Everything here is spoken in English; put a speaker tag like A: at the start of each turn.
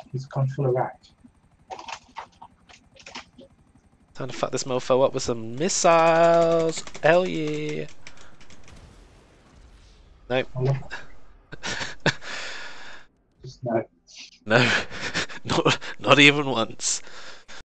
A: He's gone full of rack.
B: Time to fuck this mofo up with some missiles. Hell yeah. Nope.
A: I love Just no.
B: No. Not even once.